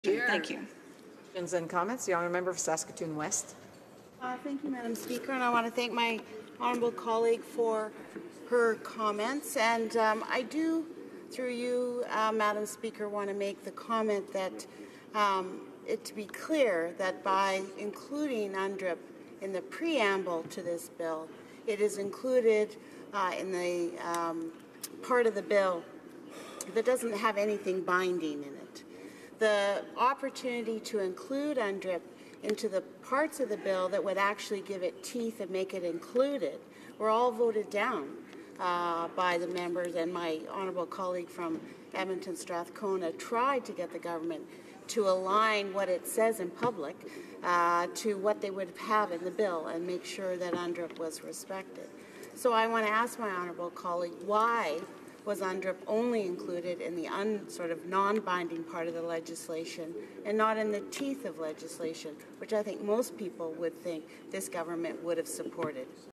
Thank you. Questions and comments. The honourable member for Saskatoon West. Thank you, Madam Speaker, and I want to thank my honourable colleague for her comments. And I do, through you, Madam Speaker, want to make the comment that it to be clear that by including UNDRIP in the preamble to this bill, it is included in the part of the bill that doesn't have anything binding in it. The opportunity to include UNDRIP into the parts of the bill that would actually give it teeth and make it included were all voted down by the members, and my honourable colleague from Edmonton Strathcona tried to get the government to align what it says in public to what they would have in the bill and make sure that UNDRIP was respected. So I want to ask my honourable colleague, why was UNDRIP only included in the sort of non-binding part of the legislation and not in the teeth of legislation, which I think most people would think this government would have supported?